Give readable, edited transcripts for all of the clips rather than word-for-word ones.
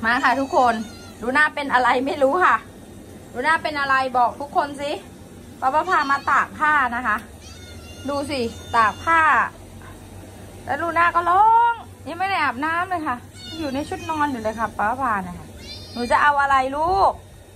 มาค่ะทุกคนดูหน้าเป็นอะไรไม่รู้ค่ะดูหน้าเป็นอะไรบอกทุกคนสิป้าพามาตากผ้านะคะดูสิตากผ้าแล้วดูหน้าก็ร้องยังไม่ได้อาบน้ำเลยค่ะอยู่ในชุดนอนอยู่เลยค่ะป้าพานะคะหนูจะเอาอะไรลูก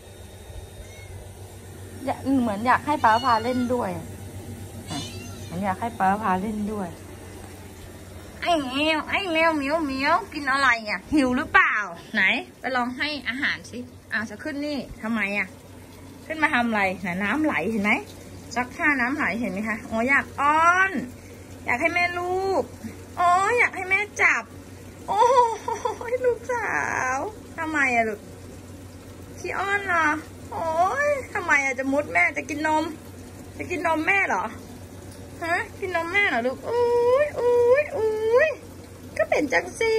เหมือนอยากให้ป้าพาเล่นด้วยเหมือนอยากให้ป้าพาเล่นด้วยไอ้แมวเหมียวกินอะไรอ่ะหิวหรือเปล่าไหนไปลองให้อาหารสิจะขึ้นนี่ทำไมอ่ะขึ้นมาทำอะไรน้ำไหลเห็นไหมซักผ้าน้ำไหลเห็นไหมคะอ๋ออยากอ้อนอยากให้แม่ลูบอ๋ออยากให้แม่จับโอ้ยลูกสาวทำไมอะลูกขี้อ้อนเหรอโอ้ยทำไมอะจะมุดแม่จะกินนมแม่เหรอฮะกินนมแม่เหรอลูกอุ้ยก็เป็นจังซี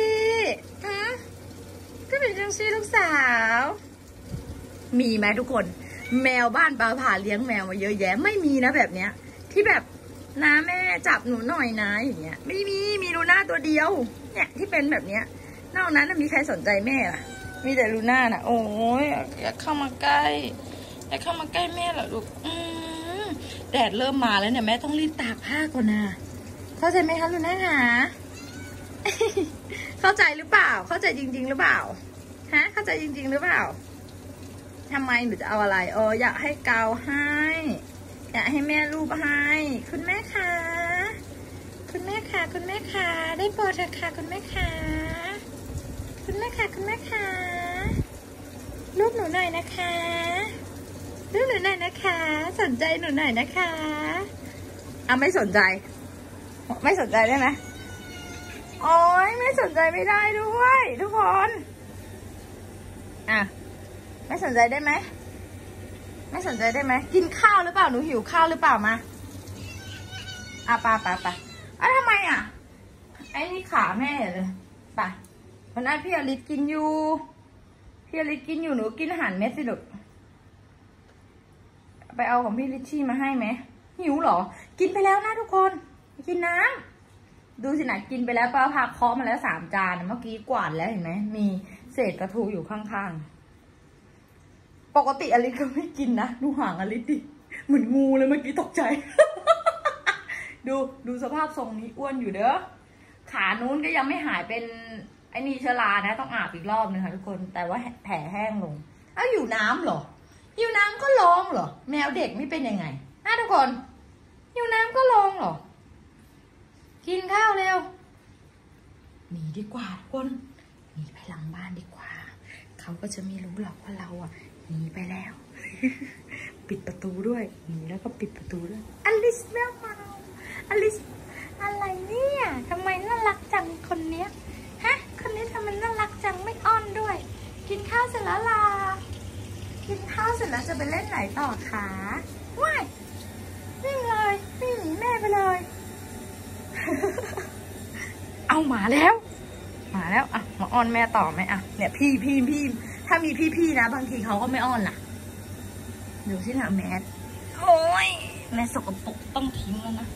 ก็เป็นจังซีลูกสาวมีไหมทุกคนแมวบ้านป้าผ่าเลี้ยงแมวมาเยอะแยะไม่มีนะแบบเนี้ยที่แบบน้าแม่จับหนูหน่อยนะอย่างเงี้ยไม่มีลูน่าตัวเดียวเนี่ยที่เป็นแบบเนี้ยนอกนั้นมีใครสนใจแม่ล่ะมีแต่ลูน่าน่ะโอ้ยอยากเข้ามาใกล้แม่เหรอลูกแดดเริ่มมาแล้วเนี่ยแม่ต้องรีบตากผ้าก่อนนะเข้าใจไหมคะลูน่าคะเข้าใจหรือเปล่าเข้าใจจริงๆหรือเปล่าฮะเข้าใจจริงๆหรือเปล่าทำไมหนูจะเอาอะไรอยากให้เกาให้อยากให้แม่รูปให้คุณแม่คะได้โปรดเถอะค่ะคุณแม่คะรูปหนูหน่อยนะคะสนใจหนูหน่อยนะคะไม่สนใจได้ไหมโอ้ยไม่สนใจไม่ได้ด้วยทุกคนไม่สนใจได้ไหมกินข้าวหรือเปล่าหนูหิวข้าวหรือเปล่ามาไปทำไมไอ้นี่ขาแม่เลยไปวันนั้นพี่อลิศกินอยู่หนูกินอาหารเม็ดสิลูกไปเอาของพี่ลิชชี่มาให้ไหมหิวเหรอกินไปแล้วนะทุกคนกินน้ำดูสินะกินไปแล้วป้าพาเคาะมาแล้ว3 จานเมื่อกี้กวาดแล้วเห็นไหมมีเศษปลาทูอยู่ข้างๆปกติอลิศก็ไม่กินนะดูห่างอลิศดิเหมือนงูเลยเมื่อกี้ตกใจ ดูสภาพทรงนี้อ้วนอยู่เด้อขานู้นก็ยังไม่หายเป็นไอ้นี่เชื้อรานะต้องอาบอีกรอบนึงค่ะทุกคนแต่ว่าแผลแห้งลงอยู่น้ำเหรอหิวน้ำก็ร้องเหรอแมวเด็กไม่เป็นยังไงทุกคนหิวน้ำก็ร้องเหรอกินข้าวเร็วหนีดีกว่าทุกคนหนีไปหลังบ้านดีกว่าเขาก็จะไม่รู้หรอกว่าเราหนีไปแล้ว ปิดประตูด้วยหนีแล้วก็ปิดประตูด้วยอลิสแมวเมาอลิสอะไรเนี่ยทำไมน่ารักจังคนเนี้ยคนนี้ทำไมน่ารักจังไม่อ้อนด้วยกินข้าวเสร็จแล้วล่ะกินข้าวเสร็จแล้วจะไปเล่นไหนต่อคะว้ายวิ่งเลยวิ่งหนีแม่ไปเลย เอามาแล้วมาอ้อนแม่ต่อไหมเนี่ยพี่ถ้ามีพี่นะบางทีเขาก็ไม่อ้อนล่ะดูสินะแมสโอ้ยแม่สกปรกต้องทิ้งแล้วนะ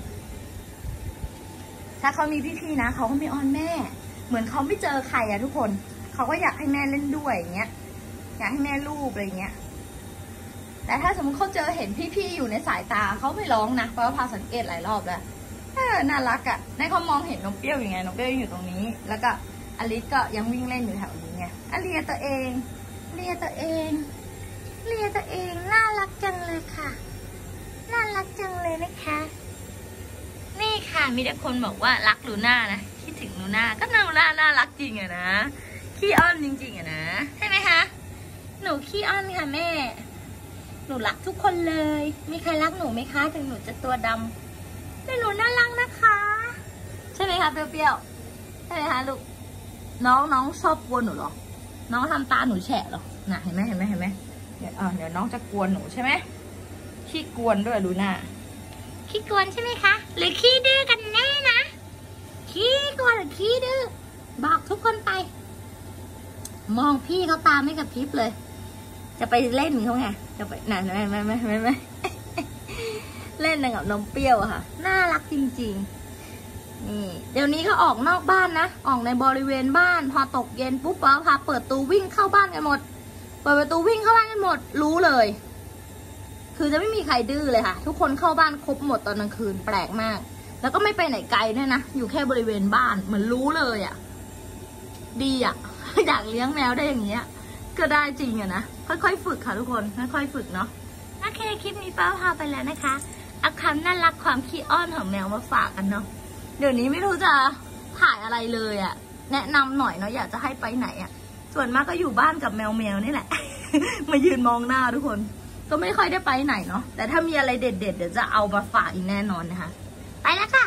ถ้าเขามีพี่นะเขาก็ไม่อ้อนแม่เหมือนเขาไม่เจอใครทุกคนเขาก็อยากให้แม่เล่นด้วยอย่างเงี้ยอยากให้แม่ลูบอะไรเงี้ยแต่ถ้าสมมติเขาเห็นพี่อยู่ในสายตาเขาไม่ร้องนะเพราะว่าพาสังเกตหลายรอบแล้วน่ารักในเขามองเห็นน้องเปรี้ยวอย่างไงน้องเปรี้ยวอยู่ตรงนี้แล้วก็อลิสก็ยังวิ่งเล่นอยู่แถวนี้ไงเลียตัวเองน่ารักจังเลยค่ะน่ารักจังเลยนะคะนี่ค่ะมีแต่คนบอกว่ารักลูน่านะคิดถึงลูน่าก็ลูน่าน่ารักจริงนะขี้อ้อนจริงๆนะใช่ไหมคะหนูขี้อ้อนค่ะแม่หนูรักทุกคนเลยมีใครรักหนูไหมคะถึงหนูจะตัวดำแต่หนูน่ารักนะคะใช่ไหมคะเปรี้ยวใช่ไหมคะลูกน้องชอบกวนหนูหรอน้องทำตาหนูแฉะหรอน่ะเห็นไหมเดี๋ยวน้องจะกวนหนูใช่ไหมขี้กวนด้วยลูน่าขี้กวนใช่ไหมคะหรือขี้ดื้อกันแน่นะขี้กวนหรือขี้ดื้อบอกทุกคนไปมองพี่เขาตาไม่กระพริบเลยจะไปเล่นเขาไงจะไปไม่เล่นกับน้องเปรี้ยวค่ะน่ารักจริงๆนี่เดี๋ยวนี้ก็ออกนอกบ้านนะออกในบริเวณบ้านพอตกเย็นปุ๊บป้าพาเปิดตูวิ่งเข้าบ้านกันหมดเปิดประตูวิ่งเข้าบ้านกันหมดรู้เลยคือจะไม่มีใครดื้อเลยค่ะทุกคนเข้าบ้านครบหมดตอนกลางคืนแปลกมากแล้วก็ไม่ไปไหนไกลด้วยนะอยู่แค่บริเวณบ้านเหมือนรู้เลยอ่ะดีอ่ะ อยากเลี้ยงแมวได้อย่างเงี้ยก็ได้จริงอะนะค่อยๆฝึกค่ะทุกคนค่อยๆฝึกเนาะโอเคคลิปนี้ป้าพาไปแล้วนะคะเอาคำน่ารักความขี้อ้อนของแมวมาฝากกันเนาะเดี๋ยวนี้ไม่รู้จะถ่ายอะไรเลยอ่ะแนะนำหน่อยเนาะอยากจะให้ไปไหนอ่ะส่วนมากก็อยู่บ้านกับแมวนี่แหละ มายืนมองหน้าทุกคนก็ไม่ค่อยได้ไปไหนเนาะแต่ถ้ามีอะไรเด็ดๆเดี๋ยวจะเอามาฝากอีกแน่นอนนะคะไปแล้วค่ะ